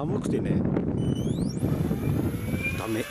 寒くてねダメ。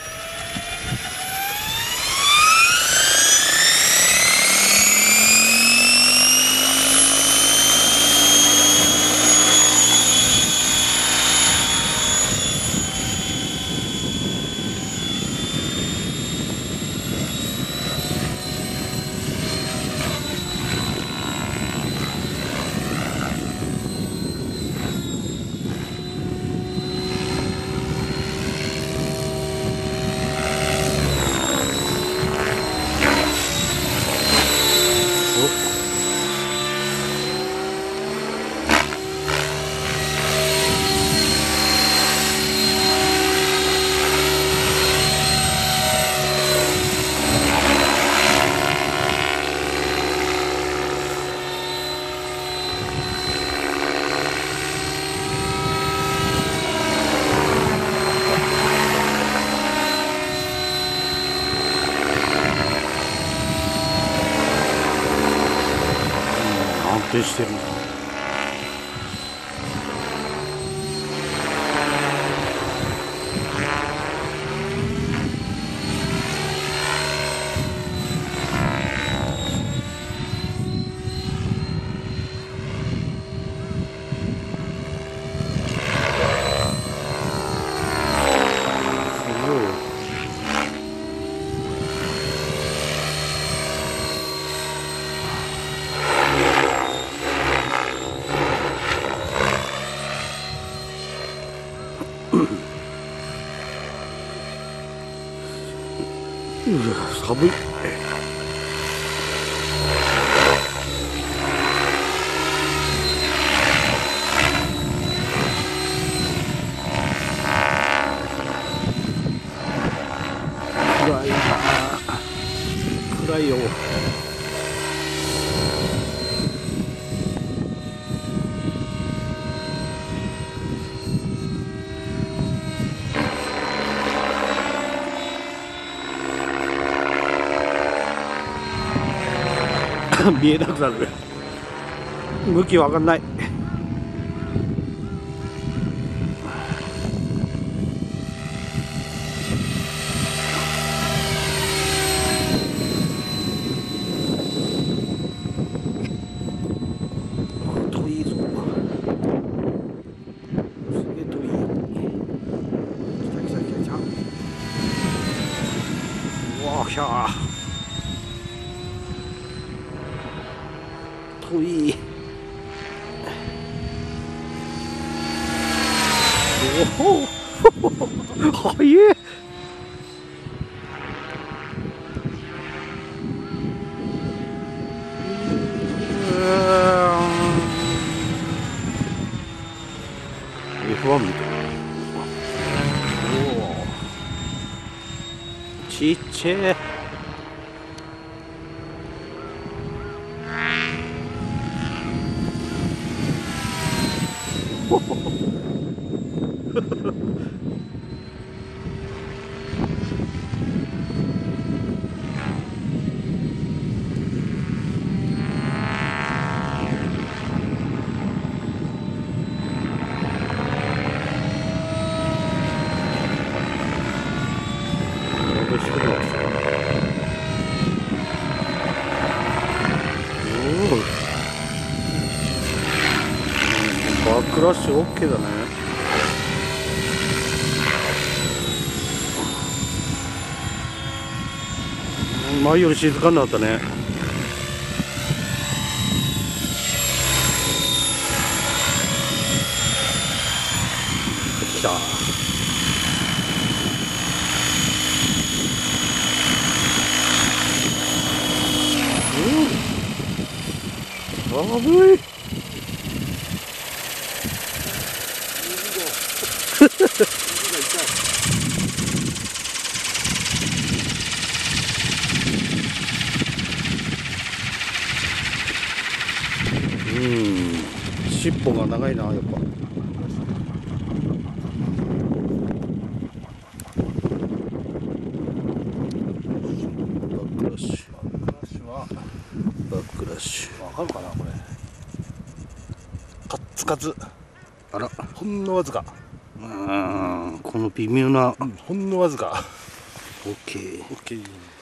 安定してるんだ。寒い。暗いな。暗いよ。見えなくなる。向きわかんない。遠いぞ。すげえ遠い。来た来た来た来た。うわー、ひゃー。遠い。おお早え。F1 みたいな。おおちっちゃい。バックラッシュ OK だね。前より静かになったね。来た。寒い。尻尾が長いな、やっぱ。バックラッシュ。バックラッシュ。わかるかな、これ。カッツカツ。あら、ほんのわずか。 この微妙な、 ほんのわずか。 OK。 OK。